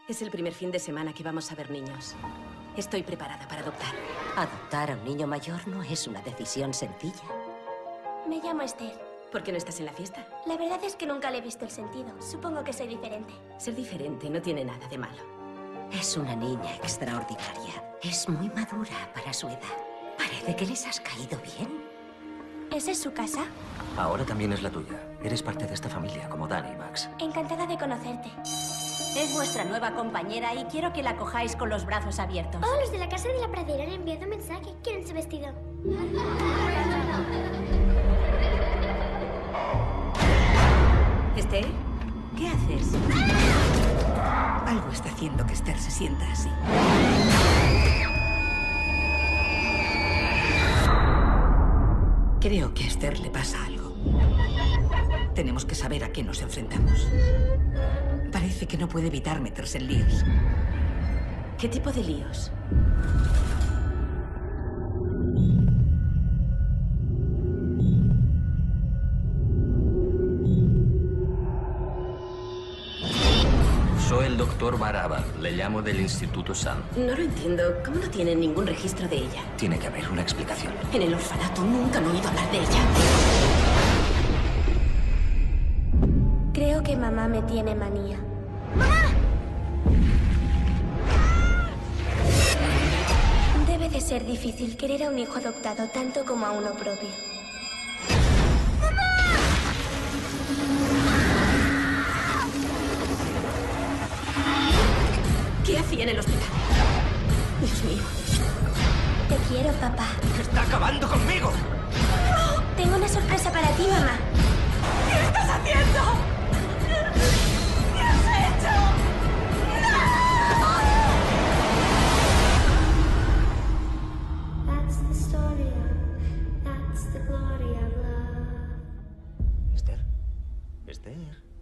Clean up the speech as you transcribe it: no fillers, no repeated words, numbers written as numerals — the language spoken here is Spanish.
Es el primer fin de semana que vamos a ver niños. Estoy preparada para adoptar. Adoptar a un niño mayor no es una decisión sencilla. Me llamo Esther. ¿Por qué no estás en la fiesta? La verdad es que nunca le he visto el sentido. Supongo que soy diferente. Ser diferente no tiene nada de malo. Es una niña extraordinaria. Es muy madura para su edad. Parece que les has caído bien. ¿Esa es su casa? Ahora también es la tuya. Eres parte de esta familia, como Dani y Max. Encantada de conocerte. Es vuestra nueva compañera y quiero que la cojáis con los brazos abiertos. Oh, los de la casa de la pradera han enviado un mensaje. ¿Quieren su vestido? ¿Esther? ¿Qué haces? Algo está haciendo que Esther se sienta así. Creo que a Esther le pasa algo. Tenemos que saber a qué nos enfrentamos. Parece que no puede evitar meterse en líos. ¿Qué tipo de líos? Soy el doctor Baraba. Le llamo del Instituto Sam. No lo entiendo. ¿Cómo no tienen ningún registro de ella? Tiene que haber una explicación. En el orfanato nunca han oído hablar de ella. Creo que mamá me tiene manía. Debe de ser difícil querer a un hijo adoptado tanto como a uno propio. ¿Qué hacía en el hospital? Dios mío. Te quiero, papá. ¡Está acabando conmigo! Tengo una sorpresa para ti, mamá. ¿Qué estás haciendo? ¿Qué has hecho? That's the story of, that's the glory of love. Esther. Esther.